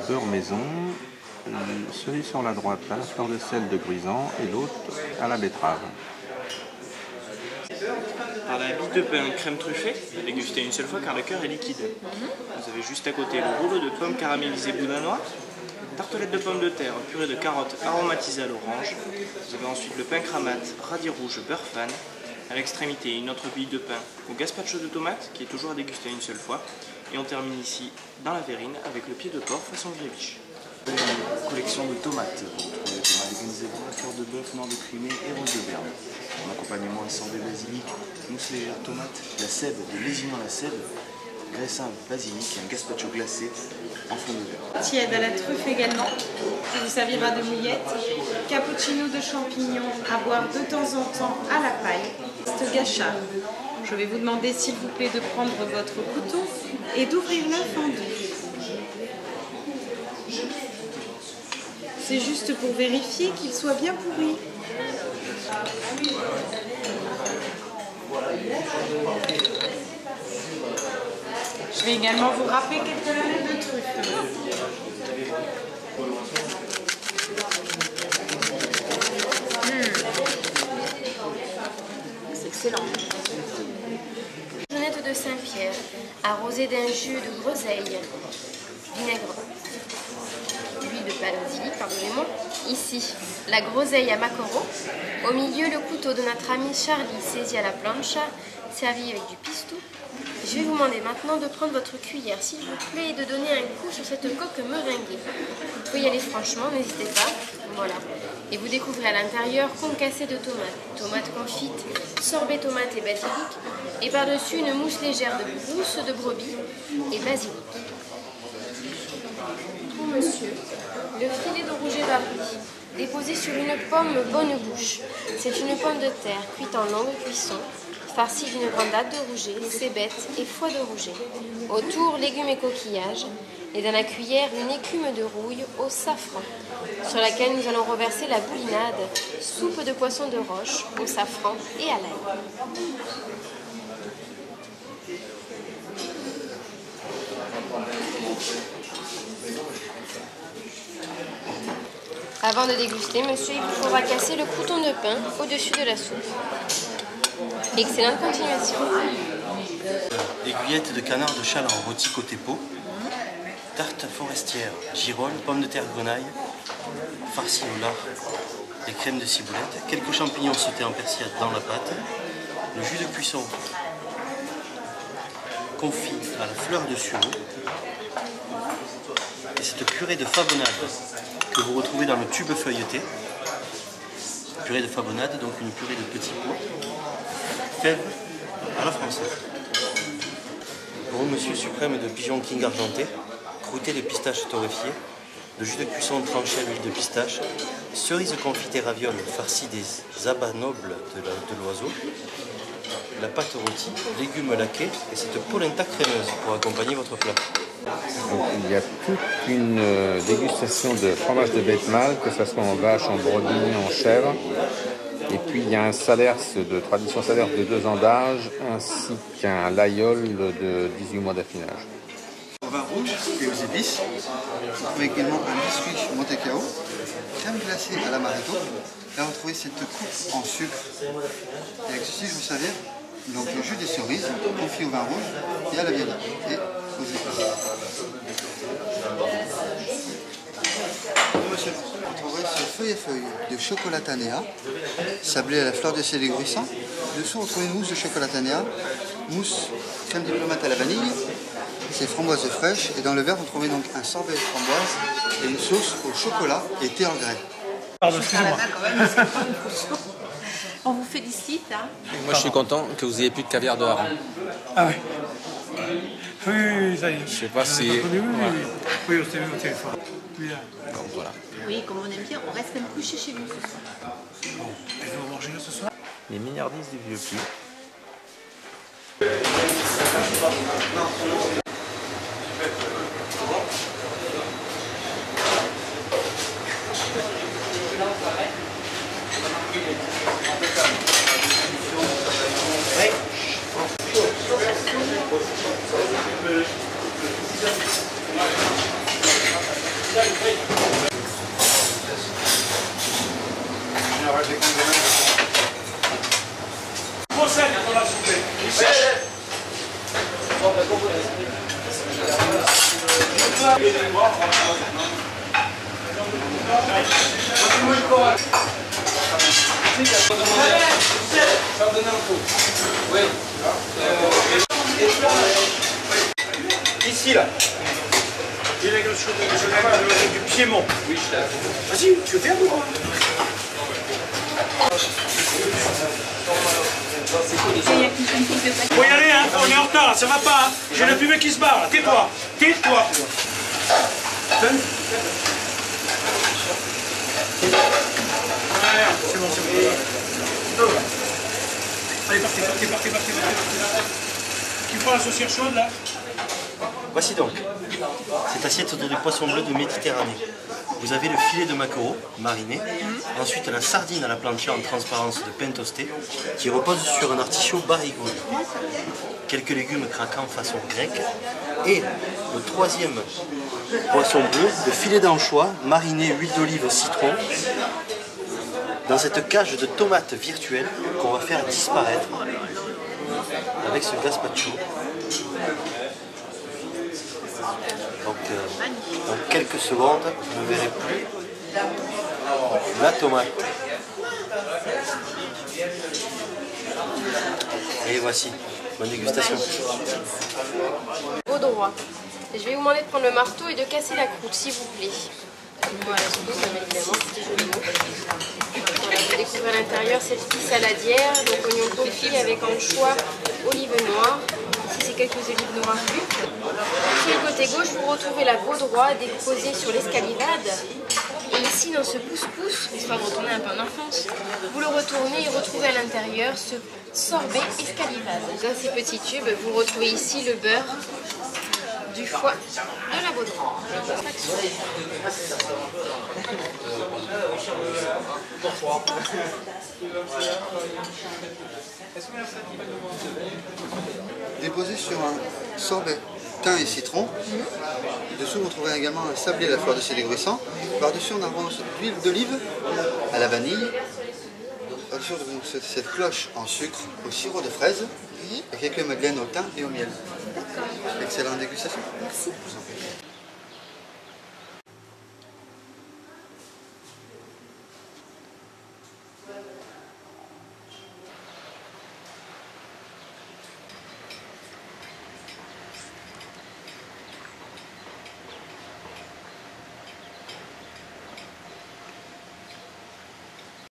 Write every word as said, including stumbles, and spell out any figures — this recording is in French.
beurre maison, celui sur la droite à la fleur de sel de Gruisant et l'autre à la betterave. Par la bille de pain crème truffée, dégustez une seule fois car le cœur est liquide. Vous avez juste à côté le rouleau de pommes caramélisées boudin noir, tartelette de pommes de terre, purée de carottes aromatisée à l'orange. Vous avez ensuite le pain cramate, radis rouge, beurre fan. À l'extrémité, une autre bille de pain au gazpacho de tomate qui est toujours à déguster une seule fois. Et on termine ici dans la verrine avec le pied de porc façon gréviche. Une collection de tomates. Vous retrouvez des tomates grisées, cœur de bœuf, noir de crimée et rose de Berne. En accompagnement, un sang de basilic, mousse légère tomate, la sève, de lésignan la sève, graissin basilic et un gazpacho glacé en fond de verre. Tiède à la truffe également, qui vous servira de mouillette. Cappuccino de champignons à boire de temps en temps à la paille. C'est gâchard. Je vais vous demander s'il vous plaît de prendre votre couteau et d'ouvrir l'œuf en deux. C'est juste pour vérifier qu'il soit bien pourri. Je vais également vous râper quelques lamelles de truffe. Mmh. C'est excellent. Jeunette de Saint-Pierre, arrosée d'un jus de groseille, vinaigre, huile de basilic, pardonnez-moi. Ici, la groseille à maquereau. Au milieu, le couteau de notre ami Charlie, saisi à la plancha, servi avec du pistou. Je vais vous demander maintenant de prendre votre cuillère, s'il vous plaît, et de donner un coup sur cette coque meringuée. Vous pouvez y aller franchement, n'hésitez pas. Voilà. Et vous découvrez à l'intérieur concassé de tomates, tomates confites, sorbet tomate et basilic, et par-dessus une mousse légère de brousse de brebis et basilic. Pour monsieur, le filet de rouget barbie, déposé sur une pomme bonne bouche. C'est une pomme de terre cuite en longue cuisson, farcie d'une grandade de rouget, cébette et foie de rouget. Autour, légumes et coquillages. Et dans la cuillère, une écume de rouille au safran, sur laquelle nous allons reverser la boulinade, soupe de poisson de roche au safran et à l'ail. Avant de déguster, monsieur, il vous faudra casser le crouton de pain au-dessus de la soupe. Excellente continuation. Aiguillette de canard de Chaland rôti côté peau. Tarte forestière, girolles, pommes de terre grenaille, farci au lard, des crèmes de ciboulette, quelques champignons sautés en persillade dans la pâte, le jus de cuisson confit à la fleur de sureau et cette purée de fabonade que vous retrouvez dans le tube feuilleté. Purée de fabonade, donc une purée de petits pois, fèves à la française. Gros monsieur suprême de pigeon king argenté, croûté de pistache torréfié, de jus de cuisson tranché à l'huile de pistache, cerises confitées ravioles farcies des abats nobles de l'oiseau, la pâte rôtie, légumes laqués et cette polenta crémeuse pour accompagner votre plat. Donc, il y a toute une euh, dégustation de fromage de bête mâle, que ce soit en vache, en brebis, en chèvre. Et puis il y a un salers de tradition salers de deux ans d'âge, ainsi qu'un laïol de dix-huit mois d'affinage. Au vin rouge et aux épices, vous trouvez également un biscuit Monte Cao, crème glacée à l'amaretto. Là vous trouvez cette coupe en sucre. Et avec ceci je vous servir donc le jus des cerises, confit au vin rouge et à la viande et aux épices. Monsieur, vous trouverez ce feuille à feuille de chocolatanea, sablé à la fleur de sel et gruissant. Dessous, on trouve une mousse de chocolatanea, mousse crème diplomate à la vanille, c'est framboise fraîche. Et dans le verre, vous trouvez donc un sorbet de framboise et une sauce au chocolat et thé en grès. Pardon, excusez-moi. On vous félicite. Hein. Moi, je suis content que vous ayez plus de caviar de hareng. Ah oui. Oui, oui, ça y est. Je sais pas si... Oui, oui, oui. Oui, on s'est vu au téléphone. Oui, là. Donc voilà. Oui, comme on aime bien, on reste même couché chez nous ce soir. Bon, et vous mangez là ce soir? Les milliardises du vieux puits. Ici, là. J'ai quelque chose de du Piémont. Vas-y, tu veux faire ou pas? Faut y aller, hein, on est en retard, ça va pas, hein. J'ai le fumée qui se barre, là. Tais-toi, tais-toi. C'est bon, c'est bon. Allez, partez, partez, partez, partez, partez. Qui prend la saucière chaude, là? Voici donc cette assiette autour du poisson bleu de Méditerranée. Vous avez le filet de maquereau mariné, ensuite la sardine à la plancha en transparence de pain toasté qui repose sur un artichaut barigouille, quelques légumes craquants façon grecque et le troisième poisson bleu, le filet d'anchois mariné huile d'olive citron dans cette cage de tomates virtuelle qu'on va faire disparaître avec ce gazpacho. Donc, euh, dans quelques secondes, vous ne verrez plus la tomate. Et voici, bonne dégustation. Au droit. Je vais vous demander de prendre le marteau et de casser la croûte, s'il vous plaît. Voilà, évidemment, c'est joli mot. Voilà, vous découvrez à l'intérieur cette petite saladière, donc oignon confit avec anchois, olive noire. Ici, c'est quelques olives noires cuites. Sur le côté gauche, vous retrouvez la baudroie déposée sur l'escalivade. Et ici, dans ce pouce-pouce, histoire de retourner un peu en enfance, vous le retournez et retrouvez à l'intérieur ce sorbet escalivade. Dans ces petits tubes, vous retrouvez ici le beurre du foie de la baudroie. Déposé sur un sorbet thym et citron. Dessous, vous trouverez également un sablé à la fleur de céleri-sang. Par-dessus, on arrose d'huile d'olive à la vanille. Par-dessus, on cette cloche en sucre au sirop de fraise et quelques madeleines au thym et au miel. Excellente dégustation. Merci.